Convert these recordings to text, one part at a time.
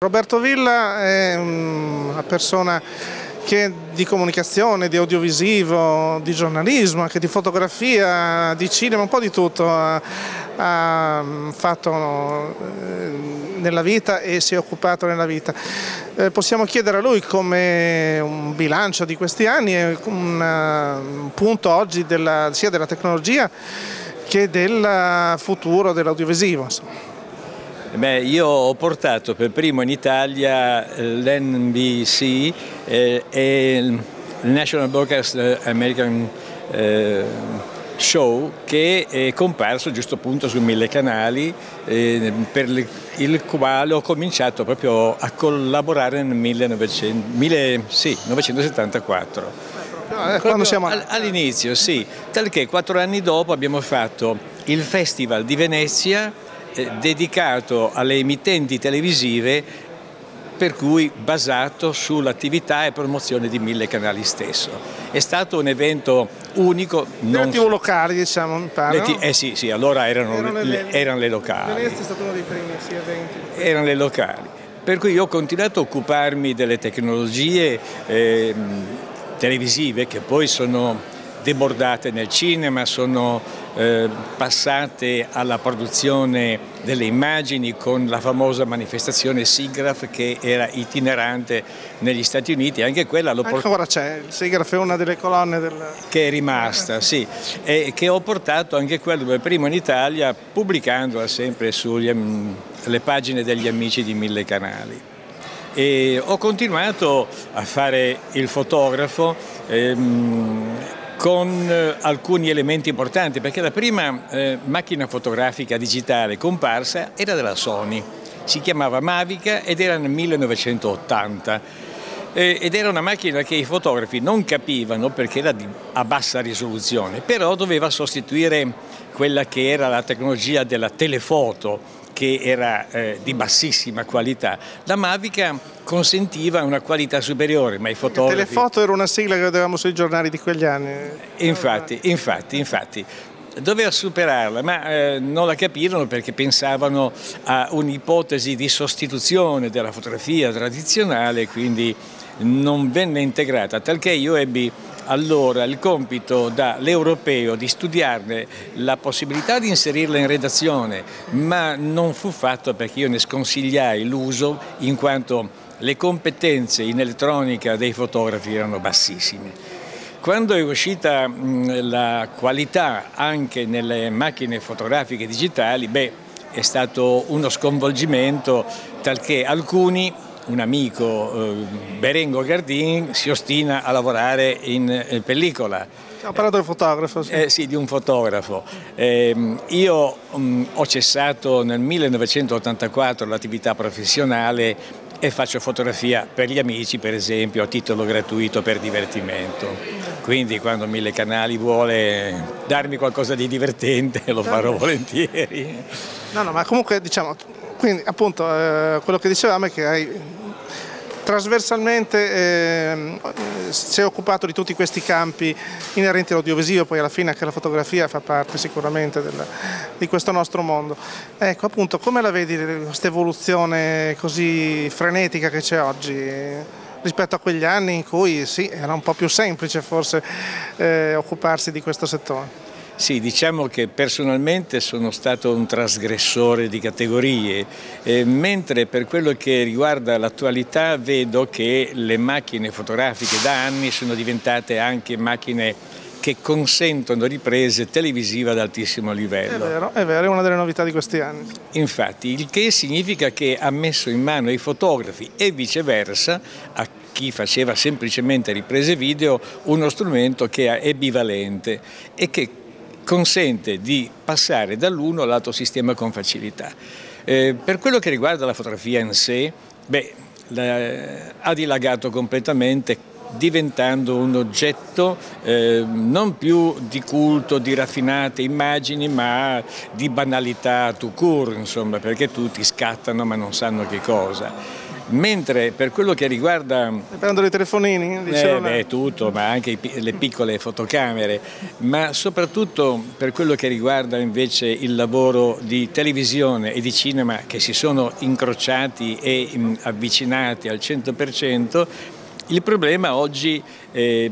Roberto Villa è una persona che di comunicazione, di audiovisivo, di giornalismo, anche di fotografia, di cinema, un po' di tutto ha fatto nella vita e si è occupato nella vita. Possiamo chiedere a lui come un bilancio di questi anni e un punto oggi sia della tecnologia che del futuro dell'audiovisivo. Io ho portato per primo in Italia l'NBC e il National Broadcast American Show, che è comparso giusto appunto su 1000 canali, per il quale ho cominciato proprio a collaborare nel 1974. Quando siamo all'inizio, sì, talché 4 anni dopo abbiamo fatto il Festival di Venezia, dedicato alle emittenti televisive, per cui basato sull'attività e promozione di 1000 canali stesso. È stato un evento unico. Le TV locali, diciamo, mi pare. Sì, allora erano le locali. Venezia è stato uno dei primi eventi. Erano le locali. Per cui io ho continuato a occuparmi delle tecnologie televisive, che poi sono debordate nel cinema, sono passate alla produzione delle immagini con la famosa manifestazione SIGGRAPH, che era itinerante negli Stati Uniti. Anche quella ancora c'è, il SIGGRAPH è una delle colonne che è rimasta, sì, e che ho portato anche quello per primo in Italia, pubblicandola sempre sulle pagine degli amici di 1000 canali. E ho continuato a fare il fotografo con alcuni elementi importanti, perché la prima macchina fotografica digitale comparsa era della Sony, si chiamava Mavica ed era nel 1980 ed era una macchina che i fotografi non capivano perché era a bassa risoluzione, però doveva sostituire quella che era la tecnologia della telefoto, che era di bassissima qualità. La Mavica consentiva una qualità superiore, ma i fotografi... La telefoto era una sigla che vedevamo sui giornali di quegli anni. Infatti. Doveva superarla, ma non la capirono perché pensavano a un'ipotesi di sostituzione della fotografia tradizionale, quindi non venne integrata, talché io ebbi allora il compito dall'europeo di studiarne la possibilità di inserirla in redazione, ma non fu fatto perché io ne sconsigliai l'uso, in quanto le competenze in elettronica dei fotografi erano bassissime. Quando è uscita la qualità anche nelle macchine fotografiche digitali, è stato uno sconvolgimento, talché alcuni, un amico, Berengo Gardin, si ostina a lavorare in pellicola. Ho parlato del fotografo. Sì, sì, di un fotografo. Io ho cessato nel 1984 l'attività professionale e faccio fotografia per gli amici, per esempio, a titolo gratuito per divertimento. Quindi quando 1000 canali vuole darmi qualcosa di divertente lo farò volentieri. No, ma comunque diciamo, quindi appunto quello che dicevamo è che hai trasversalmente si è occupato di tutti questi campi inerenti all'audiovisivo, poi alla fine anche la fotografia fa parte sicuramente di questo nostro mondo. Ecco, appunto, come la vedi questa evoluzione così frenetica che c'è oggi rispetto a quegli anni in cui sì, era un po' più semplice forse occuparsi di questo settore? Sì, diciamo che personalmente sono stato un trasgressore di categorie, mentre per quello che riguarda l'attualità vedo che le macchine fotografiche da anni sono diventate anche macchine che consentono riprese televisive ad altissimo livello. È vero, è una delle novità di questi anni. Infatti, il che significa che ha messo in mano ai fotografi e viceversa, a chi faceva semplicemente riprese video, uno strumento che è bivalente e che consente di passare dall'uno all'altro sistema con facilità. Per quello che riguarda la fotografia in sé, ha dilagato completamente, diventando un oggetto non più di culto, di raffinate immagini, ma di banalità tout court, insomma, perché tutti scattano ma non sanno che cosa. Mentre per quello che riguarda... Prendendo i telefonini? Tutto, ma anche le piccole fotocamere, ma soprattutto per quello che riguarda invece il lavoro di televisione e di cinema, che si sono incrociati e avvicinati al 100%, il problema oggi è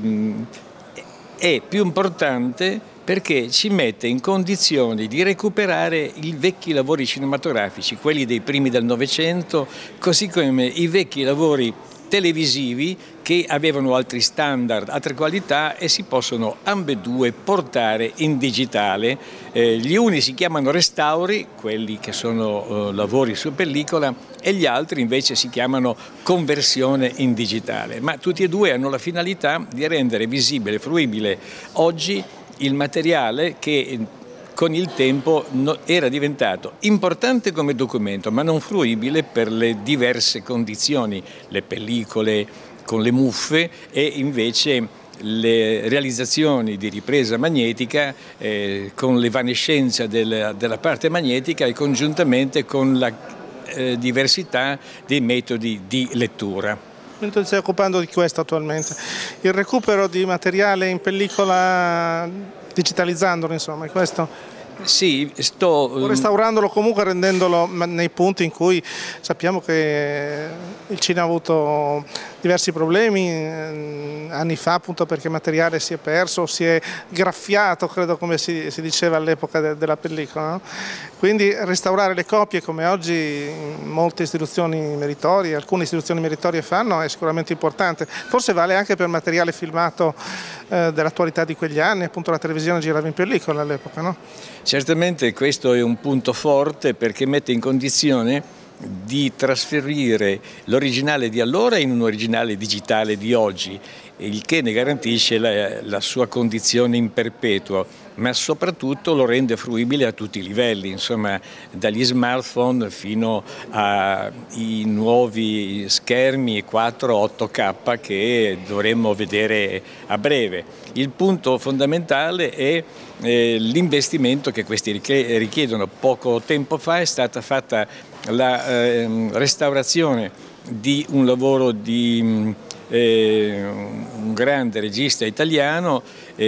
più importante, perché ci mette in condizioni di recuperare i vecchi lavori cinematografici, quelli dei primi del Novecento, così come i vecchi lavori televisivi che avevano altri standard, altre qualità, e si possono ambedue portare in digitale. Gli uni si chiamano restauri, quelli che sono lavori su pellicola, e gli altri invece si chiamano conversione in digitale, ma tutti e due hanno la finalità di rendere visibile, fruibile oggi il materiale che con il tempo era diventato importante come documento, ma non fruibile per le diverse condizioni, le pellicole con le muffe e invece le realizzazioni di ripresa magnetica con l'evanescenza della parte magnetica e congiuntamente con la diversità dei metodi di lettura. Tu ti stai occupando di questo attualmente, il recupero di materiale in pellicola digitalizzandolo, insomma, è questo? Sì, sto restaurandolo, comunque rendendolo nei punti in cui sappiamo che il cinema ha avuto diversi problemi anni fa, appunto perché il materiale si è perso, si è graffiato, credo, come si diceva all'epoca della pellicola, no? Quindi restaurare le copie, come oggi molte istituzioni meritorie, alcune istituzioni meritorie fanno, è sicuramente importante. Forse vale anche per materiale filmato dell'attualità di quegli anni, appunto la televisione girava in pellicola all'epoca, no? Certamente questo è un punto forte, perché mette in condizione di trasferire l'originale di allora in un originale digitale di oggi, il che ne garantisce la sua condizione in perpetuo, ma soprattutto lo rende fruibile a tutti i livelli, insomma, dagli smartphone fino ai nuovi schermi 4-8K che dovremmo vedere a breve. Il punto fondamentale è l'investimento che questi richiedono. Poco tempo fa è stata fatta la restaurazione di un lavoro di un grande regista italiano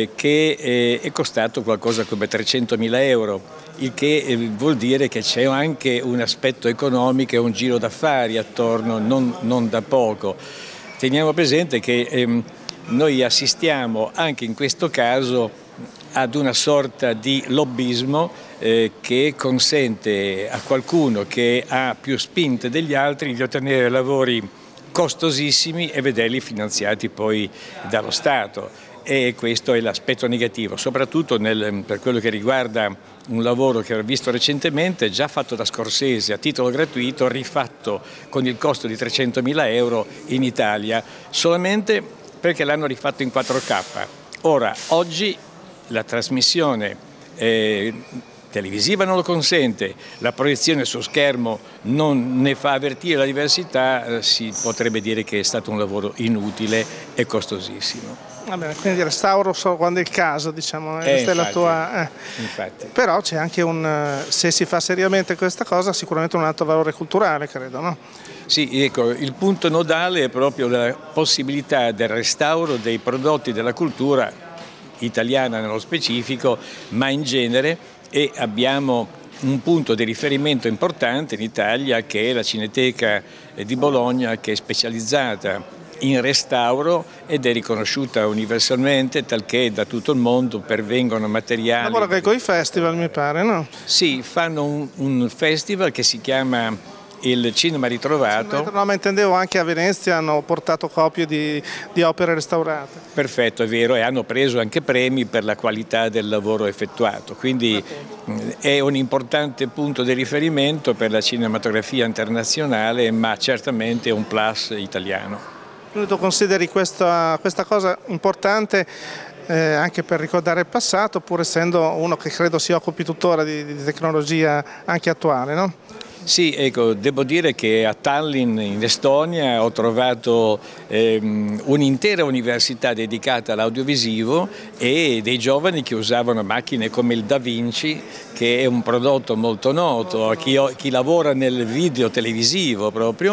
che è costato qualcosa come 300.000 euro, il che vuol dire che c'è anche un aspetto economico e un giro d'affari attorno, non da poco. Teniamo presente che noi assistiamo anche in questo caso ad una sorta di lobbismo che consente a qualcuno che ha più spinte degli altri di ottenere lavori costosissimi e vederli finanziati poi dallo Stato, e questo è l'aspetto negativo, soprattutto per quello che riguarda un lavoro che ho visto recentemente, già fatto da Scorsese a titolo gratuito, rifatto con il costo di 300.000 euro in Italia, solamente perché l'hanno rifatto in 4K. Ora, oggi la trasmissione televisiva non lo consente, la proiezione su schermo non ne fa avvertire la diversità, si potrebbe dire che è stato un lavoro inutile e costosissimo. Va bene, quindi restauro solo quando è il caso, diciamo, questa infatti, è la tua... Infatti. Però c'è anche se si fa seriamente questa cosa, sicuramente un alto valore culturale, credo, no? Sì, ecco, il punto nodale è proprio la possibilità del restauro dei prodotti della cultura italiana nello specifico, ma in genere, e abbiamo un punto di riferimento importante in Italia che è la Cineteca di Bologna, che è specializzata in restauro ed è riconosciuta universalmente, talché da tutto il mondo pervengono materiali. Lavora anche con i festival, mi pare, no? Sì, fanno un festival che si chiama il Cinema Ritrovato. No, ma intendevo anche a Venezia hanno portato copie di opere restaurate. Perfetto, è vero, e hanno preso anche premi per la qualità del lavoro effettuato, quindi è un importante punto di riferimento per la cinematografia internazionale, ma certamente è un plus italiano. Quindi tu consideri questa cosa importante anche per ricordare il passato, pur essendo uno che credo si occupi tuttora di tecnologia anche attuale, no? Sì, ecco, devo dire che a Tallinn, in Estonia, ho trovato un'intera università dedicata all'audiovisivo e dei giovani che usavano macchine come il Da Vinci, che è un prodotto molto noto a chi lavora nel video televisivo proprio,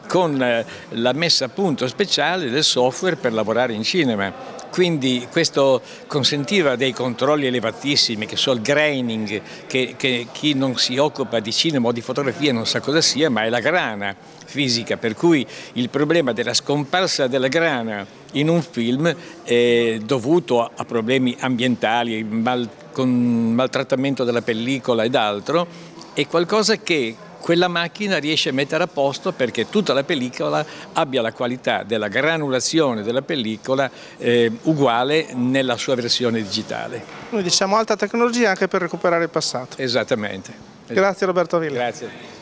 con la messa a punto speciale del software per lavorare in cinema. Quindi questo consentiva dei controlli elevatissimi, che so il graining, che chi non si occupa di cinema o di fotografia non sa cosa sia, ma è la grana fisica, per cui il problema della scomparsa della grana in un film è dovuto a problemi ambientali, con maltrattamento della pellicola ed altro, è qualcosa che quella macchina riesce a mettere a posto perché tutta la pellicola abbia la qualità della granulazione della pellicola uguale nella sua versione digitale. Noi diciamo alta tecnologia anche per recuperare il passato. Esattamente. Grazie Roberto Villa. Grazie.